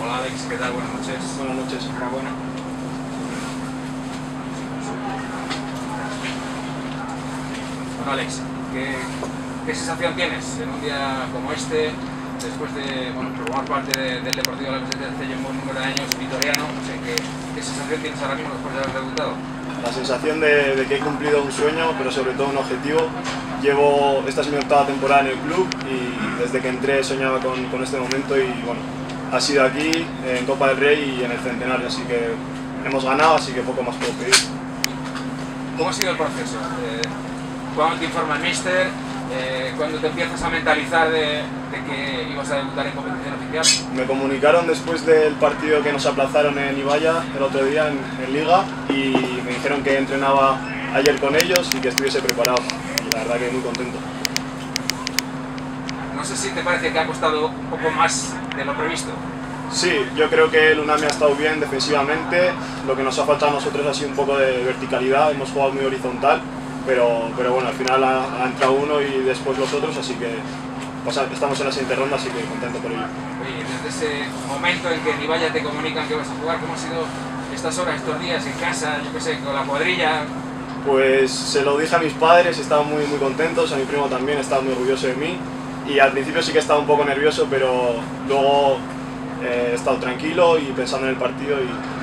Hola Alex, ¿qué tal? Buenas noches. Buenas noches. Enhorabuena. Bueno Alex, ¿qué sensación tienes en un día como este, después de formar parte del Deportivo de la Presencia hace ya un buen número de años, vitoriano? No sé, ¿qué sensación tienes ahora mismo después de haber debutado? La sensación de que he cumplido un sueño, pero sobre todo un objetivo. Esta es mi octava temporada en el club y desde que entré soñaba con este momento y bueno, ha sido aquí en Copa del Rey y en el Centenario, así que hemos ganado, así que poco más puedo pedir. ¿Cómo ha sido el proceso? ¿Cuándo te informa el míster? ¿Cuándo te empiezas a mentalizar de que ibas a debutar en competición oficial? Me comunicaron después del partido que nos aplazaron en Ibaya el otro día en Liga y me dijeron que entrenaba ayer con ellos y que estuviese preparado. Y la verdad que muy contento. No sé si te parece que ha costado un poco más de lo previsto. Sí, yo creo que el UNAMI ha estado bien defensivamente. Lo que nos ha faltado a nosotros ha sido un poco de verticalidad. Hemos jugado muy horizontal, pero bueno, al final ha entrado uno y después los otros, así que estamos en la siguiente ronda, así que contento por ello. Oye, desde ese momento en que en Ibaya te comunican que vas a jugar, ¿cómo han sido estas horas, estos días en casa, yo qué sé, con la cuadrilla? Pues se lo dije a mis padres, estaban muy contentos, a mi primo también, estaba muy orgulloso de mí y al principio sí que estaba un poco nervioso, pero luego he estado tranquilo y pensando en el partido y